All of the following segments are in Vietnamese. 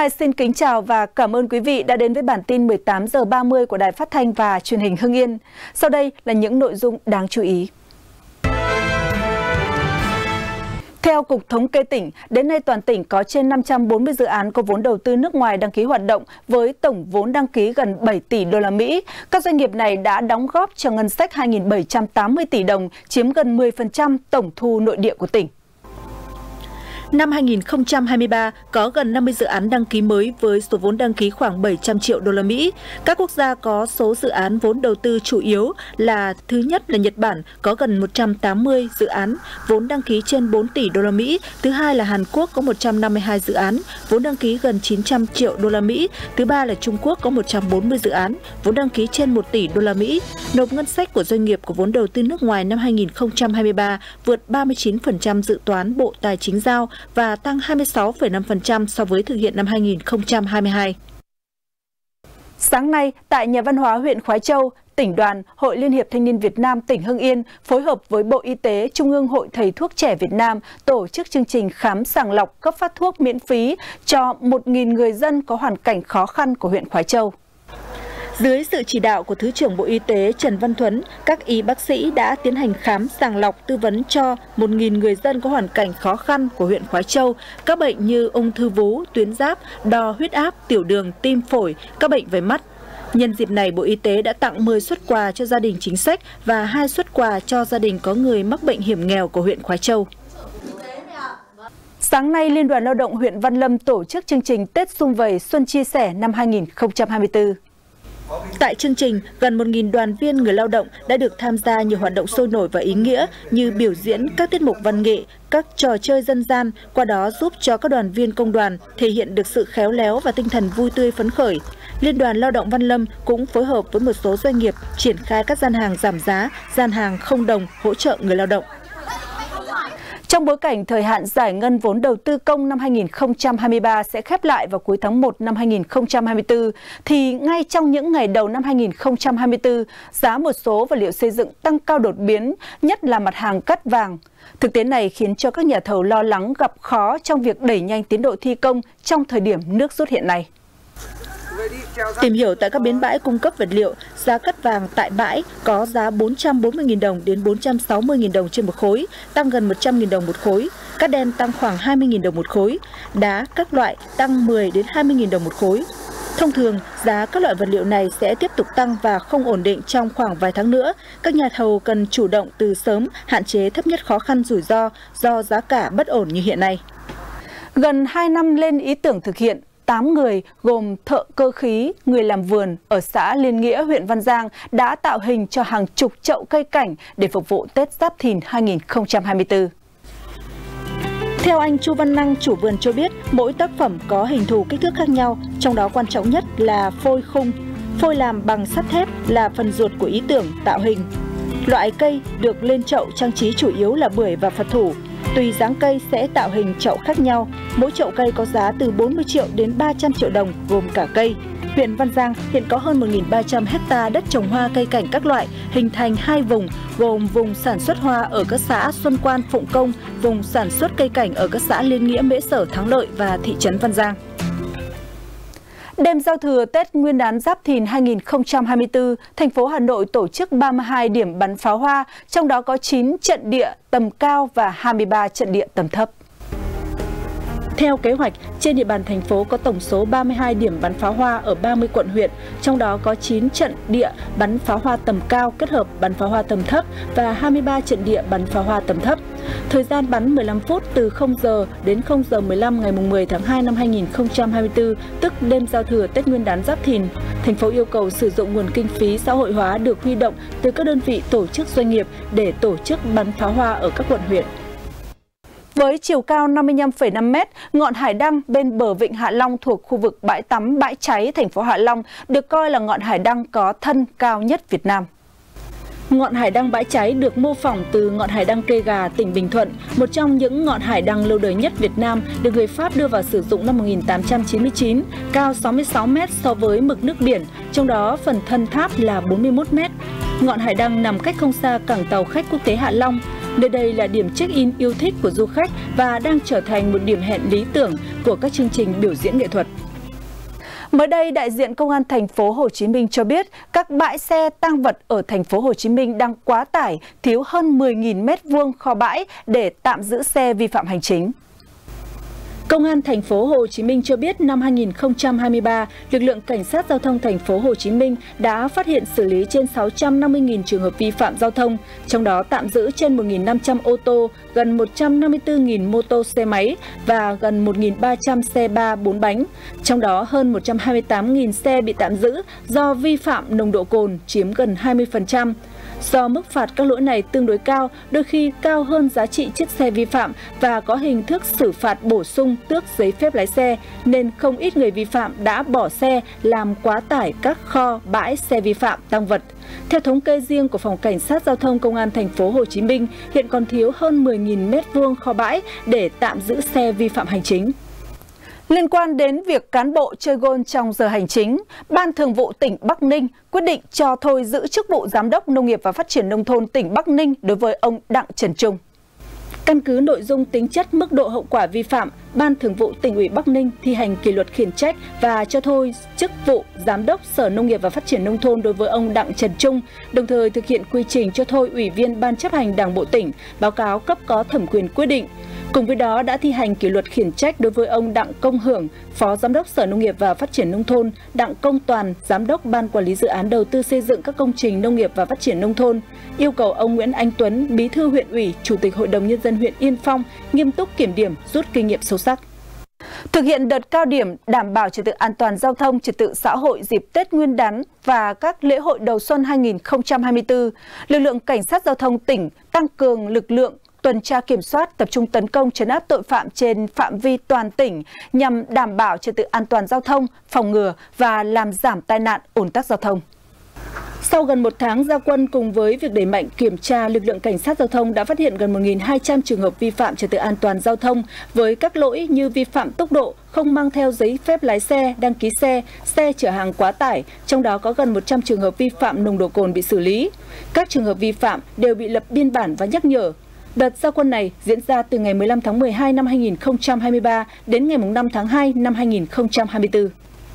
Mai xin kính chào và cảm ơn quý vị đã đến với bản tin 18 giờ 30 của Đài Phát thanh và Truyền hình Hưng Yên. Sau đây là những nội dung đáng chú ý. Theo Cục Thống kê tỉnh, đến nay toàn tỉnh có trên 540 dự án có vốn đầu tư nước ngoài đăng ký hoạt động với tổng vốn đăng ký gần 7 tỷ đô la Mỹ. Các doanh nghiệp này đã đóng góp cho ngân sách 2.780 tỷ đồng, chiếm gần 10% tổng thu nội địa của tỉnh. Năm 2023 có gần 50 dự án đăng ký mới với số vốn đăng ký khoảng 700 triệu đô la Mỹ. Các quốc gia có số dự án vốn đầu tư chủ yếu là thứ nhất là Nhật Bản có gần 180 dự án vốn đăng ký trên 4 tỷ đô la Mỹ, thứ hai là Hàn Quốc có 152 dự án vốn đăng ký gần 900 triệu đô la Mỹ, thứ ba là Trung Quốc có 140 dự án vốn đăng ký trên 1 tỷ đô la Mỹ. Nộp ngân sách của doanh nghiệp có vốn đầu tư nước ngoài năm 2023 vượt 39% dự toán Bộ Tài chính giao và tăng 26,5% so với thực hiện năm 2022. Sáng nay, tại Nhà văn hóa huyện Khoái Châu, Tỉnh đoàn, Hội Liên hiệp Thanh niên Việt Nam tỉnh Hưng Yên phối hợp với Bộ Y tế, Trung ương Hội Thầy thuốc trẻ Việt Nam tổ chức chương trình khám sàng lọc cấp phát thuốc miễn phí cho 1.000 người dân có hoàn cảnh khó khăn của huyện Khoái Châu. Dưới sự chỉ đạo của Thứ trưởng Bộ Y tế Trần Văn Thuấn, các y bác sĩ đã tiến hành khám sàng lọc tư vấn cho 1.000 người dân có hoàn cảnh khó khăn của huyện Khoái Châu, các bệnh như ung thư vú, tuyến giáp, đo huyết áp, tiểu đường, tim phổi, các bệnh về mắt. Nhân dịp này, Bộ Y tế đã tặng 10 suất quà cho gia đình chính sách và 2 suất quà cho gia đình có người mắc bệnh hiểm nghèo của huyện Khoái Châu. Sáng nay, Liên đoàn Lao động huyện Văn Lâm tổ chức chương trình Tết Sum Vầy Xuân Chia Sẻ năm 2024. Tại chương trình, gần 1.000 đoàn viên người lao động đã được tham gia nhiều hoạt động sôi nổi và ý nghĩa như biểu diễn các tiết mục văn nghệ, các trò chơi dân gian, qua đó giúp cho các đoàn viên công đoàn thể hiện được sự khéo léo và tinh thần vui tươi phấn khởi. Liên đoàn Lao động Văn Lâm cũng phối hợp với một số doanh nghiệp triển khai các gian hàng giảm giá, gian hàng không đồng hỗ trợ người lao động. Trong bối cảnh thời hạn giải ngân vốn đầu tư công năm 2023 sẽ khép lại vào cuối tháng 1 năm 2024, thì ngay trong những ngày đầu năm 2024, giá một số vật liệu xây dựng tăng cao đột biến, nhất là mặt hàng cát vàng. Thực tế này khiến cho các nhà thầu lo lắng gặp khó trong việc đẩy nhanh tiến độ thi công trong thời điểm nước rút hiện nay. Tìm hiểu tại các bến bãi cung cấp vật liệu, giá cát vàng tại bãi có giá 440.000 đồng đến 460.000 đồng trên một khối, tăng gần 100.000 đồng một khối. Cát đen tăng khoảng 20.000 đồng một khối, đá các loại tăng 10 đến 20.000 đồng một khối. Thông thường, giá các loại vật liệu này sẽ tiếp tục tăng và không ổn định trong khoảng vài tháng nữa. Các nhà thầu cần chủ động từ sớm, hạn chế thấp nhất khó khăn rủi ro do giá cả bất ổn như hiện nay. Gần 2 năm lên ý tưởng thực hiện, 8 người gồm thợ cơ khí, người làm vườn ở xã Liên Nghĩa, huyện Văn Giang đã tạo hình cho hàng chục chậu cây cảnh để phục vụ Tết Giáp Thìn 2024. Theo anh Chu Văn Năng, chủ vườn cho biết, mỗi tác phẩm có hình thù kích thước khác nhau, trong đó quan trọng nhất là phôi khung. Phôi làm bằng sắt thép là phần ruột của ý tưởng tạo hình. Loại cây được lên chậu trang trí chủ yếu là bưởi và Phật thủ. Tùy dáng cây sẽ tạo hình chậu khác nhau. Mỗi chậu cây có giá từ 40 triệu đến 300 triệu đồng gồm cả cây. Huyện Văn Giang hiện có hơn 1.300 hecta đất trồng hoa cây cảnh các loại, hình thành 2 vùng, gồm vùng sản xuất hoa ở các xã Xuân Quan, Phụng Công, vùng sản xuất cây cảnh ở các xã Liên Nghĩa, Mễ Sở, Thắng Lợi và thị trấn Văn Giang. Đêm giao thừa Tết Nguyên đán Giáp Thìn 2024, thành phố Hà Nội tổ chức 32 điểm bắn pháo hoa, trong đó có 9 trận địa tầm cao và 23 trận địa tầm thấp. Theo kế hoạch, trên địa bàn thành phố có tổng số 32 điểm bắn pháo hoa ở 30 quận huyện, trong đó có 9 trận địa bắn pháo hoa tầm cao kết hợp bắn pháo hoa tầm thấp và 23 trận địa bắn pháo hoa tầm thấp. Thời gian bắn 15 phút từ 0 giờ đến 0 giờ 15 ngày 10 tháng 2 năm 2024, tức đêm giao thừa Tết Nguyên đán Giáp Thìn. Thành phố yêu cầu sử dụng nguồn kinh phí xã hội hóa được huy động từ các đơn vị tổ chức doanh nghiệp để tổ chức bắn pháo hoa ở các quận huyện. Với chiều cao 55,5 m, ngọn hải đăng bên bờ vịnh Hạ Long thuộc khu vực bãi tắm Bãi Cháy, thành phố Hạ Long được coi là ngọn hải đăng có thân cao nhất Việt Nam. Ngọn hải đăng Bãi Cháy được mô phỏng từ ngọn hải đăng Kê Gà, tỉnh Bình Thuận, một trong những ngọn hải đăng lâu đời nhất Việt Nam, được người Pháp đưa vào sử dụng năm 1899, cao 66 m so với mực nước biển, trong đó phần thân tháp là 41 m. Ngọn hải đăng nằm cách không xa cảng tàu khách quốc tế Hạ Long. Nơi đây là điểm check-in yêu thích của du khách và đang trở thành một điểm hẹn lý tưởng của các chương trình biểu diễn nghệ thuật. Mới đây, đại diện Công an thành phố Hồ Chí Minh cho biết các bãi xe tang vật ở thành phố Hồ Chí Minh đang quá tải, thiếu hơn 10.000 m² kho bãi để tạm giữ xe vi phạm hành chính. Công an thành phố Hồ Chí Minh cho biết năm 2023, lực lượng cảnh sát giao thông thành phố Hồ Chí Minh đã phát hiện xử lý trên 650.000 trường hợp vi phạm giao thông, trong đó tạm giữ trên 1.500 ô tô, gần 154.000 mô tô xe máy và gần 1.300 xe 3-4 bánh. Trong đó hơn 128.000 xe bị tạm giữ do vi phạm nồng độ cồn, chiếm gần 20%. Do mức phạt các lỗi này tương đối cao, đôi khi cao hơn giá trị chiếc xe vi phạm và có hình thức xử phạt bổ sung tước giấy phép lái xe, nên không ít người vi phạm đã bỏ xe làm quá tải các kho bãi xe vi phạm tang vật. Theo thống kê riêng của Phòng Cảnh sát Giao thông Công an thành phố Hồ Chí Minh, hiện còn thiếu hơn 10.000 m² kho bãi để tạm giữ xe vi phạm hành chính. Liên quan đến việc cán bộ chơi gôn trong giờ hành chính, Ban Thường vụ tỉnh Bắc Ninh quyết định cho thôi giữ chức vụ Giám đốc Nông nghiệp và Phát triển Nông thôn tỉnh Bắc Ninh đối với ông Đặng Trần Trung. Căn cứ nội dung, tính chất, mức độ hậu quả vi phạm, Ban Thường vụ Tỉnh ủy Bắc Ninh thi hành kỷ luật khiển trách và cho thôi chức vụ Giám đốc Sở Nông nghiệp và Phát triển Nông thôn đối với ông Đặng Trần Trung, đồng thời thực hiện quy trình cho thôi Ủy viên Ban chấp hành Đảng bộ tỉnh, báo cáo cấp có thẩm quyền quyết định. Cùng với đó đã thi hành kỷ luật khiển trách đối với ông Đặng Công Hưởng, Phó Giám đốc Sở Nông nghiệp và Phát triển Nông thôn, Đặng Công Toàn, Giám đốc Ban Quản lý Dự án Đầu tư xây dựng các công trình nông nghiệp và phát triển nông thôn, yêu cầu ông Nguyễn Anh Tuấn, Bí thư huyện ủy, Chủ tịch Hội đồng Nhân dân huyện Yên Phong nghiêm túc kiểm điểm, rút kinh nghiệm sâu sắc. Thực hiện đợt cao điểm đảm bảo trật tự an toàn giao thông, trật tự xã hội dịp Tết Nguyên đán và các lễ hội đầu xuân 2024, lực lượng cảnh sát giao thông tỉnh tăng cường lực lượng tuần tra kiểm soát, tập trung tấn công trấn áp tội phạm trên phạm vi toàn tỉnh nhằm đảm bảo trật tự an toàn giao thông, phòng ngừa và làm giảm tai nạn, ùn tắc giao thông. Sau gần một tháng ra quân cùng với việc đẩy mạnh kiểm tra, lực lượng cảnh sát giao thông đã phát hiện gần 1.200 trường hợp vi phạm trật tự an toàn giao thông với các lỗi như vi phạm tốc độ, không mang theo giấy phép lái xe, đăng ký xe, xe chở hàng quá tải, trong đó có gần 100 trường hợp vi phạm nồng độ cồn bị xử lý. Các trường hợp vi phạm đều bị lập biên bản và nhắc nhở. Đợt ra quân này diễn ra từ ngày 15 tháng 12 năm 2023 đến ngày 5 tháng 2 năm 2024.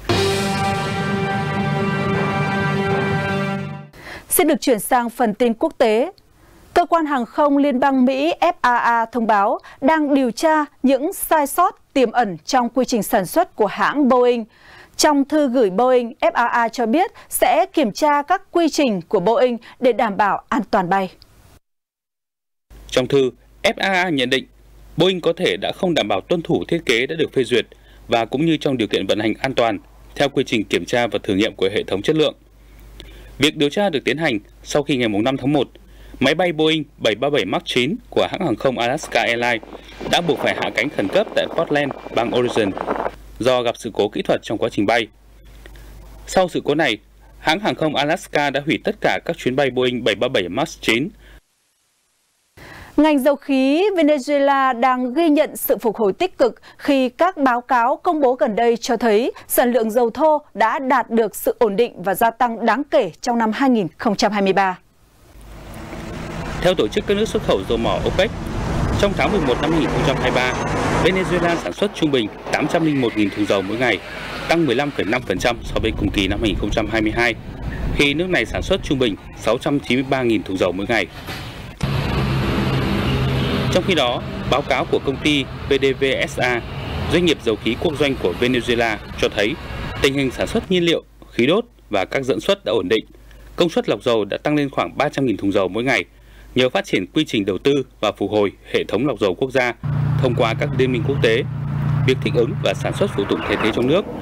Xin được chuyển sang phần tin quốc tế. Cơ quan hàng không Liên bang Mỹ FAA thông báo đang điều tra những sai sót tiềm ẩn trong quy trình sản xuất của hãng Boeing. Trong thư gửi Boeing, FAA cho biết sẽ kiểm tra các quy trình của Boeing để đảm bảo an toàn bay. Trong thư, FAA nhận định Boeing có thể đã không đảm bảo tuân thủ thiết kế đã được phê duyệt và cũng như trong điều kiện vận hành an toàn theo quy trình kiểm tra và thử nghiệm của hệ thống chất lượng. Việc điều tra được tiến hành sau khi ngày 5 tháng 1, máy bay Boeing 737 MAX 9 của hãng hàng không Alaska Airlines đã buộc phải hạ cánh khẩn cấp tại Portland, bang Oregon do gặp sự cố kỹ thuật trong quá trình bay. Sau sự cố này, hãng hàng không Alaska đã hủy tất cả các chuyến bay Boeing 737 MAX 9. Ngành dầu khí Venezuela đang ghi nhận sự phục hồi tích cực khi các báo cáo công bố gần đây cho thấy sản lượng dầu thô đã đạt được sự ổn định và gia tăng đáng kể trong năm 2023. Theo Tổ chức các nước xuất khẩu dầu mỏ OPEC, trong tháng 11 năm 2023, Venezuela sản xuất trung bình 801.000 thùng dầu mỗi ngày, tăng 15,5% so với cùng kỳ năm 2022, khi nước này sản xuất trung bình 693.000 thùng dầu mỗi ngày. Trong khi đó, báo cáo của công ty PDVSA, doanh nghiệp dầu khí quốc doanh của Venezuela, cho thấy tình hình sản xuất nhiên liệu, khí đốt và các dẫn xuất đã ổn định. Công suất lọc dầu đã tăng lên khoảng 300.000 thùng dầu mỗi ngày nhờ phát triển quy trình đầu tư và phục hồi hệ thống lọc dầu quốc gia thông qua các liên minh quốc tế, việc thích ứng và sản xuất phụ tùng thay thế trong nước.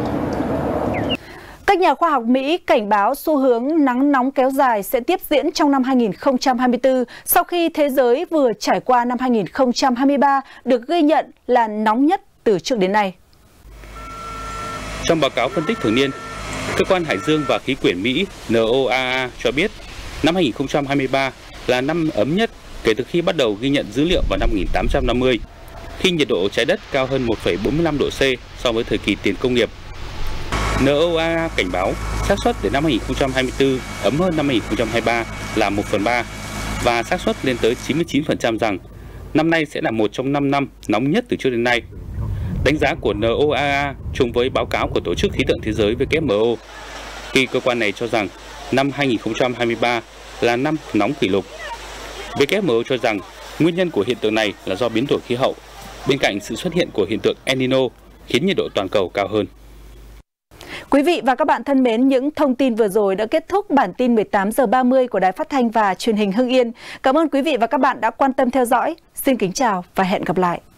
Các nhà khoa học Mỹ cảnh báo xu hướng nắng nóng kéo dài sẽ tiếp diễn trong năm 2024 sau khi thế giới vừa trải qua năm 2023 được ghi nhận là nóng nhất từ trước đến nay. Trong báo cáo phân tích thường niên, Cơ quan Hải dương và Khí quyển Mỹ NOAA cho biết năm 2023 là năm ấm nhất kể từ khi bắt đầu ghi nhận dữ liệu vào năm 1850, khi nhiệt độ trái đất cao hơn 1,45 độ C so với thời kỳ tiền công nghiệp. NOAA cảnh báo xác suất đến năm 2024 ấm hơn năm 2023 là 1/3 và xác suất lên tới 99% rằng năm nay sẽ là một trong 5 năm nóng nhất từ trước đến nay. Đánh giá của NOAA trùng với báo cáo của Tổ chức Khí tượng Thế giới WMO, khi cơ quan này cho rằng năm 2023 là năm nóng kỷ lục. WMO cho rằng nguyên nhân của hiện tượng này là do biến đổi khí hậu, bên cạnh sự xuất hiện của hiện tượng El Nino khiến nhiệt độ toàn cầu cao hơn. Quý vị và các bạn thân mến, những thông tin vừa rồi đã kết thúc bản tin 18h30 của Đài Phát thanh và Truyền hình Hưng Yên. Cảm ơn quý vị và các bạn đã quan tâm theo dõi. Xin kính chào và hẹn gặp lại.